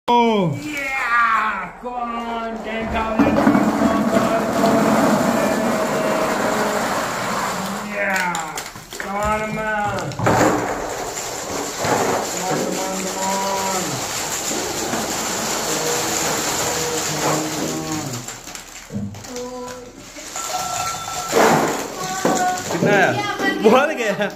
Oh! Yeah! Go on, 10,000. Yeah! Come on, man. Come on. कितना है? बहुत गया।